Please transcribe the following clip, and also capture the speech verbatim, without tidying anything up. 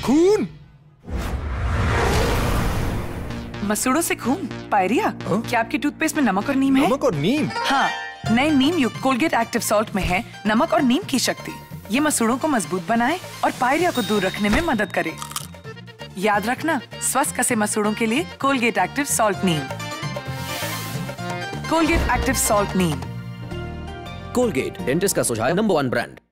खून। मसूड़ों से खून? पायरिया, क्या आपकी टूथपेस्ट में नमक और नीम है? नमक और नीम? हाँ, नए नीम युक्त कोलगेट एक्टिव सॉल्ट में है नमक और नीम की शक्ति। ये मसूड़ों को मजबूत बनाए और पायरिया को दूर रखने में मदद करे। याद रखना, स्वस्थ कसे मसूड़ों के लिए Colgate active salt neem. Colgate active salt neem. Colgate, dentist का सुझाव नंबर वन ब्रांड।